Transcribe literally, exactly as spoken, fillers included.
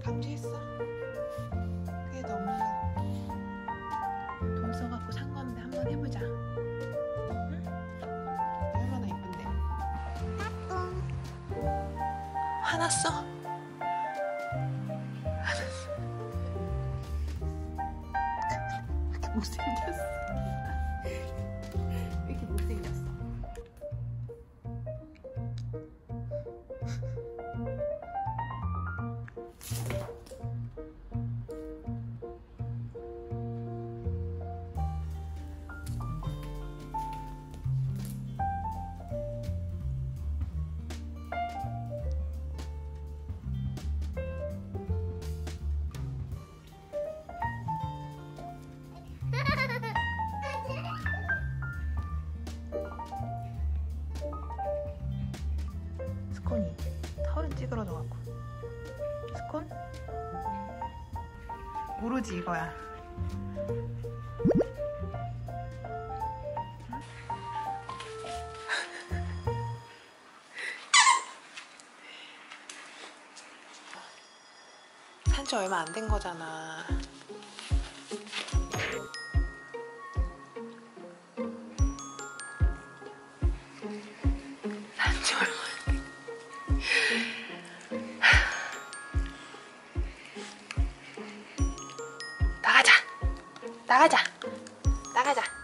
감지했어. 그래도 엄마가 돈 써갖고 산 건데 한번 해보자. 응? 얼마나 예쁜데. 화났어? 화났어. 못생겼어. 왜 이렇게 못생겼어? 스콘이 털은 찌그러져갖고. 스콘? 모르지 이거야. 산지 얼마 안 된 거잖아. 산지 얼마 나가자. 나가자. 나가자.